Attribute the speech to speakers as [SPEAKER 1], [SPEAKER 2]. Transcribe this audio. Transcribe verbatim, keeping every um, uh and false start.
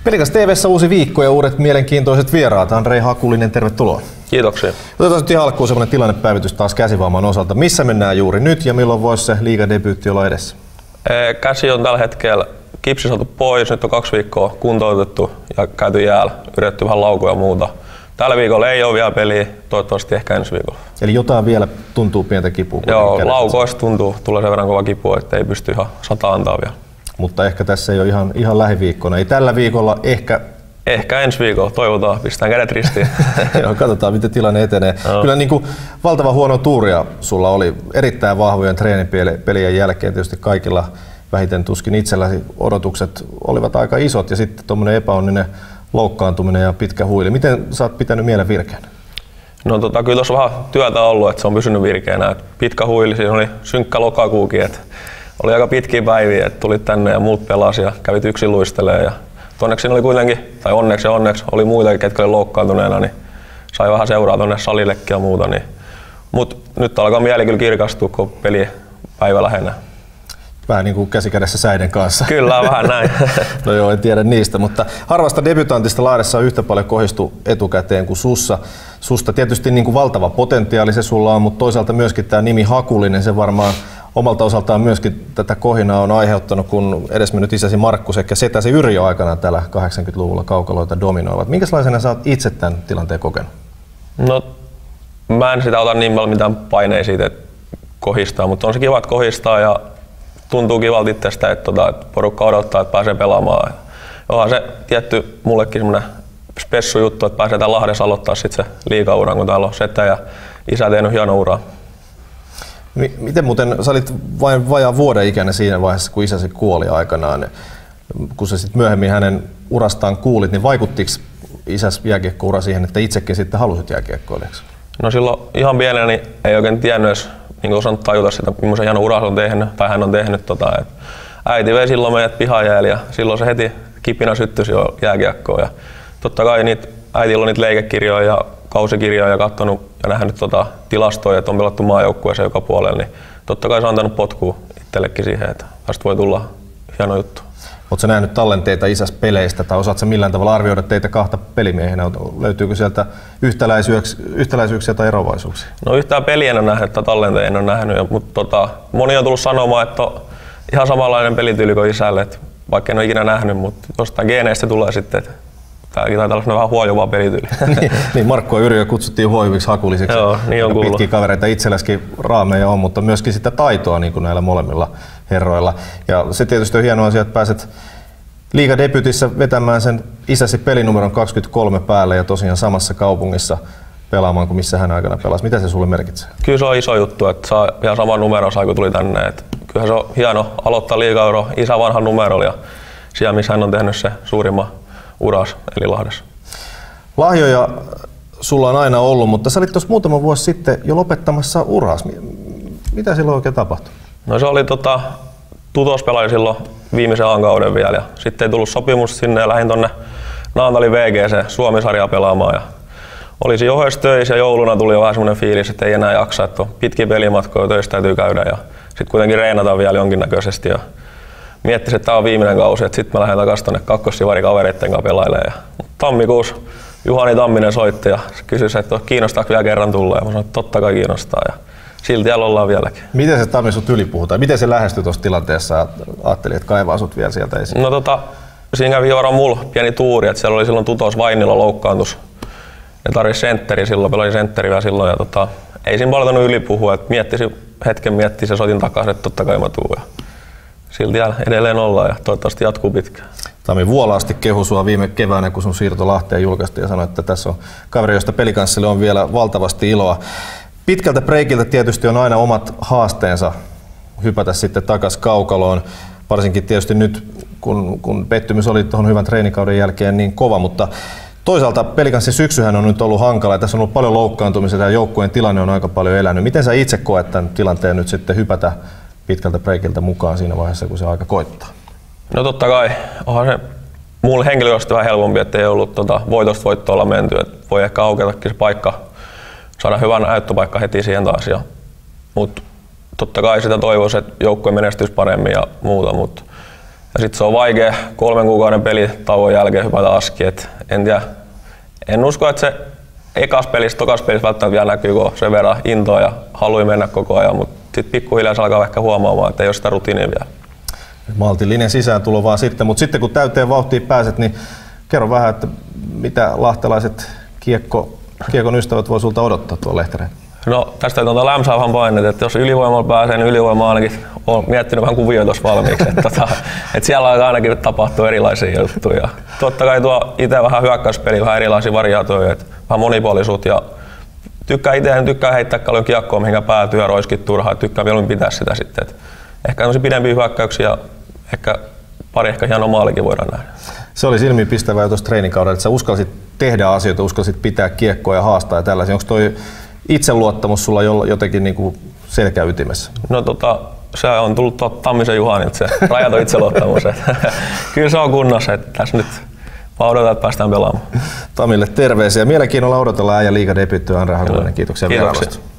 [SPEAKER 1] Pelikas T V:ssä uusi viikko ja uudet mielenkiintoiset vieraat. Andrei Hakulinen, tervetuloa.
[SPEAKER 2] Kiitoksia.
[SPEAKER 1] Otetaan nyt ihan alkuun sellainen tilannepäivitys taas käsivamman osalta. Missä mennään juuri nyt ja milloin voisi se liigadebyytti olla edessä?
[SPEAKER 2] Käsi on tällä hetkellä kipsi saatu pois, nyt on kaksi viikkoa kuntoutettu ja käyty jäällä, yritetty vähän laukuja ja muuta. Tällä viikolla ei ole vielä peliä, toivottavasti ehkä ensi viikolla.
[SPEAKER 1] Eli jotain vielä tuntuu pientä kipua?
[SPEAKER 2] Joo, laukoista tuntuu, tulee sen verran kova kipu, että ei pysty ihan sata antaa vielä.
[SPEAKER 1] Mutta ehkä tässä ei ole ihan, ihan lähiviikkona. Ei tällä viikolla, ehkä...
[SPEAKER 2] Ehkä ensi viikolla, toivotaan, pistetään kädet ristiin.
[SPEAKER 1] Joo, katsotaan miten tilanne etenee. No. Kyllä niin kuin valtava huono tuuria sulla oli erittäin vahvojen treenipelien jälkeen. Tietysti kaikilla vähiten tuskin itselläsi odotukset olivat aika isot ja sitten tuommoinen epäonninen loukkaantuminen ja pitkä huili. Miten sä oot pitänyt mielen virkeänä?
[SPEAKER 2] No tota, kyllä tuossa vähän työtä ollut, että se on pysynyt virkeänä. Et pitkä huili, siinä oli synkkä lokakuukin. Et oli aika pitkiä päiviä, että tulit tänne ja muut pelasi ja kävit yksin luistelemaan. Ja onneksi siinä oli kuitenkin, tai onneksi ja onneksi, oli muitakin, ketkä oli loukkaantuneena, niin sai vähän seuraa tuonne salillekin ja muuta. Niin. Mut nyt alkaa mieli kyllä kirkastua, kun peli päivä lähenee.
[SPEAKER 1] Vähän niin kuin käsikädessä säiden kanssa.
[SPEAKER 2] Kyllä, vähän näin.
[SPEAKER 1] No joo, en tiedä niistä, mutta harvasta debutantista laidassa on yhtä paljon kohdistu etukäteen kuin sussa. Susta tietysti niin kuin valtava potentiaali se sulla on, mutta toisaalta myöskin tämä nimi Hakulinen, se varmaan omalta osaltaan myöskin tätä kohinaa on aiheuttanut, kun edesmennyt isäsi Markku sekä setäsi Yrjö aikana täällä kahdeksankymmentäluvulla kaukaloita dominoivat. Minkälaisena sä oot itse tämän tilanteen kokenut?
[SPEAKER 2] No, mä en sitä ota niin paljon mitään paineja siitä, että kohistaa, mutta on se kiva, että kohistaa ja tuntuu kivalta itsestä, että, tota, että porukka odottaa, että pääsee pelaamaan. Onhan se tietty mullekin semmoinen spessu juttu, että pääsee täällä Lahdessa aloittaa sit se liigauran, kun täällä on setä ja isä tehnyt hieno uraa.
[SPEAKER 1] Miten muuten, sä olit vain vajaa vuoden ikäinen siinä vaiheessa, kun isäsi kuoli aikanaan. Kun sä sitten myöhemmin hänen urastaan kuulit, niin vaikuttiko isäs jääkiekkoura siihen, että itsekin sitten halusit jääkiekkoilijaksi?
[SPEAKER 2] No silloin ihan pienenä niin ei oikein tiennyt edes, niin osannut tajuta sitä, millaisen hieno uras on tehnyt, tai hän on tehnyt. Tota, et äiti vei silloin meidät pihajäälle ja silloin se heti kipinä syttyisi jo jääkiekkoon. Ja totta kai niitä, äitillä on niitä leikekirjoja ja kausikirjoja ja katsonut ja nähnyt tota tilastoja, että on pelattu maajoukkueeseen joka puolella, niin totta kai se on antanut potkua itsellekin siihen, että tästä voi tulla hieno juttu.
[SPEAKER 1] Oletko nähnyt tallenteita isäs peleistä tai osaatko millään tavalla arvioida teitä kahta pelimiehenä? Löytyykö sieltä yhtäläisyyksiä, yhtäläisyyksiä tai eroavaisuuksia?
[SPEAKER 2] No yhtään peliä en ole nähnyt tai tallenteja en ole nähnyt, mutta tota, moni on tullut sanomaan, että on ihan samanlainen pelityyli kuin isälle, että vaikka en ole ikinä nähnyt, mutta jostain geeneistä tulee sitten, että tämäkin taitaa olla vähän huojuvaa pelityyli.
[SPEAKER 1] niin, niin, Markku ja Yrjö kutsuttiin huojuviksi Hakulisiksi.
[SPEAKER 2] Joo, niin on kuullut.
[SPEAKER 1] Pitkiä kavereita itselläskin raameja on, mutta myöskin sitä taitoa niin kuin näillä molemmilla herroilla. Ja se tietysti on hieno asia, että pääset liigadebyytissä vetämään sen isäsi pelinumeron kaksikymmentäkolme päälle ja tosiaan samassa kaupungissa pelaamaan kuin missä hän aikana pelasi. Mitä se sulle merkitsee?
[SPEAKER 2] Kyllä se on iso juttu, että saa ihan saman numeron sai kun tuli tänne. Et kyllähän se on hieno aloittaa liigauro isä vanhan numerolla ja siellä missä hän on tehnyt se suurimman uras, eli Lahdessa.
[SPEAKER 1] Lahjoja sulla on aina ollut, mutta sä olit tuossa muutama vuosi sitten jo lopettamassa uras. Mitä silloin oikein tapahtui?
[SPEAKER 2] No se oli tota, tutospelaaja silloin viimeisen A-kauden vielä ja sitten ei tullut sopimus sinne ja lähdin tonne Naantalin V G C Suomi-sarjaa pelaamaan. Ja olisin ohjeessa töissä ja jouluna tuli jo vähän semmoinen fiilis, että ei enää jaksa, että on pitkiä pelimatkoja, töissä täytyy käydä ja sitten kuitenkin reenataan vielä jonkinnäköisesti. Ja miettisin, että tämä on viimeinen kausi, että sitten mä lähden takaisin tuonne kakkossivari kavereitten kanssa pelailemaan. Tammikuussa Juhani Tamminen soitti ja kysyi, että kiinnostaako vielä kerran tulla ja mä sanoin, että totta kai kiinnostaa ja silti siellä ollaan vieläkin.
[SPEAKER 1] Miten se Tammi sut ylipuhutaan? Miten se lähestyi tuossa tilanteessa? Ajattelin, että kaivaa sut vielä sieltä esiin.
[SPEAKER 2] No tota, siinä kävi jo mulla pieni tuuri, että siellä oli silloin tutos Vainilla loukkaantus. Ne tarvitsi sentteri silloin, pelasin sentteri vielä silloin ja tota, ei siinä paljon ylipuhua, että miettisi, hetken miettisin ja soitin takaisin, että totta kai mä tuun. Ja silti edelleen ollaan ja toivottavasti jatkuu pitkään.
[SPEAKER 1] Tami vuolaasti kehui sua viime keväänä, kun sun siirto Lahteen julkaistiin ja sanoi, että tässä on kaveri, josta pelikanssille on vielä valtavasti iloa. Pitkältä breikiltä tietysti on aina omat haasteensa hypätä sitten takas kaukaloon, varsinkin tietysti nyt, kun, kun pettymys oli tuohon hyvän treenikauden jälkeen niin kova, mutta toisaalta pelikanssin syksyhän on nyt ollut hankala ja tässä on ollut paljon loukkaantumisia ja joukkueen tilanne on aika paljon elänyt. Miten sä itse koet tämän tilanteen nyt sitten hypätä pitkältä breikiltä mukaan siinä vaiheessa, kun se aika koittaa?
[SPEAKER 2] No totta kai, onhan se mulle henkilökohtaisesti vähän helpompi, että ei ollut tota, voitosta voittoilla menty, että voi ehkä aukeatakin se paikka, saada hyvän näyttöpaikka heti siihen taas. Mutta totta kai sitä toivoisi, että joukkue menestyisi paremmin ja muuta, mutta Ja sit se on vaikea kolmen kuukauden pelitauon jälkeen hypätä askiin. Et en tiedä, en usko, että se ekas pelissä, tokas pelissä välttämättä vielä näkyy, kun sen verran intoa ja halui mennä koko ajan, mutta sitten pikkuhiljaa se alkaa ehkä huomaamaan, että ei ole sitä rutiinia vielä.
[SPEAKER 1] Maltillinen sisääntulo vaan sitten, mutta sitten kun täyteen vauhtiin pääset, niin kerro vähän, että mitä lahtelaiset kiekko, kiekon ystävät voi sulta odottaa tuolla Lehtereen?
[SPEAKER 2] No tästä tuota lämsäävän painet, että jos ylivoimalla pääsee, niin ylivoima ainakin olen miettinyt vähän kuvioita tuossa valmiiksi. Että, tota, että siellä ainakin tapahtuu erilaisia juttuja. Totta kai tuo itse vähän hyökkäyspeli, vähän erilaisia variaatioita, vähän monipuolisuutta ja tykkää itse, en tykkää heittää paljon kiekkoa, mihinkä päätyy ja roiskit turhaan, tykkää mieluummin pitää sitä sitten. Että ehkä tämmöisiä pidempiä hyökkäyksiä ja ehkä pari ehkä hieno maalikin voidaan nähdä.
[SPEAKER 1] Se oli silmiinpistävää tuossa treenikaudella, että sä uskalsit tehdä asioita, uskalsit pitää kiekkoa ja haastaa ja tällaisia. Onko toi itseluottamus sulla jotenkin niin kuin selkäytimessä?
[SPEAKER 2] No tota, se on tullut tuolta Tammisen Juhanilta se rajaton itseluottamus. Kyllä se on kunnossa, että tässä nyt odotetaan, että päästään pelaamaan.
[SPEAKER 1] Tamille terveisiä. Mielenkiinnolla odotellaan äijän liigan debyyttiä Andre Hakulinen. Kiitoksia vierailusta.